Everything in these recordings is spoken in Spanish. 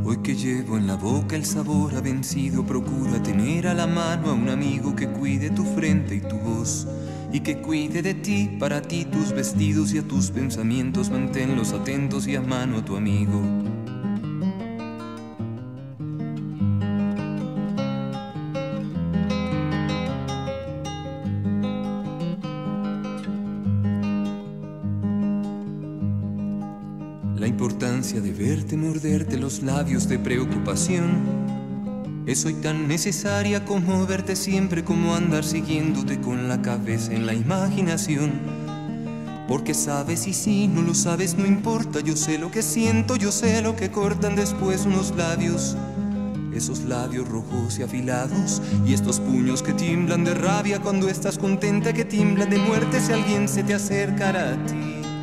Hoy que llevo en la boca el sabor a vencido, procura tener a la mano a un amigo que cuide tu frente y tu voz, y que cuide de ti, para ti, tus vestidos y a tus pensamientos. Manténlos atentos y a mano a tu amigo. La importancia de verte morderte los labios de preocupación es hoy tan necesaria como verte siempre, como andar siguiéndote con la cabeza en la imaginación. Porque sabes, y si no lo sabes no importa, yo sé lo que siento, yo sé lo que cortan después unos labios. Esos labios rojos y afilados, y estos puños que tiemblan de rabia cuando estás contenta, que tiemblan de muerte si alguien se te acercara a ti.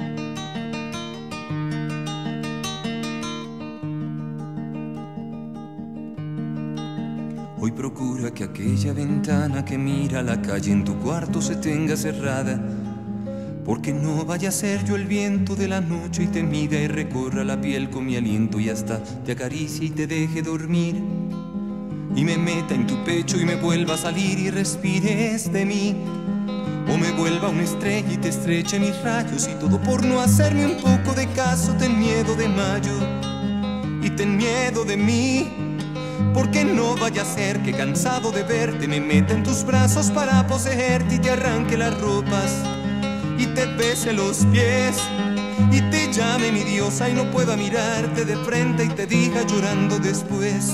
Hoy procura que aquella ventana que mira a la calle en tu cuarto se tenga cerrada, porque no vaya a ser yo el viento de la noche y te mida y recorra la piel con mi aliento y hasta te acaricie y te deje dormir, y me meta en tu pecho y me vuelva a salir y respires de mí, o me vuelva una estrella y te estreche mis rayos, y todo por no hacerme un poco de caso. Ten miedo de mayo y ten miedo de mí, porque no vaya a ser que cansado de verte me meta en tus brazos para poseerte y te arranque las ropas y te bese los pies y te llame mi diosa y no pueda mirarte de frente y te diga llorando después: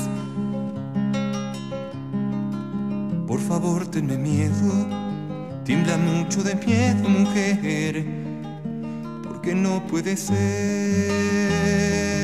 por favor tenme miedo, tiembla mucho de miedo mujer, porque no puede ser.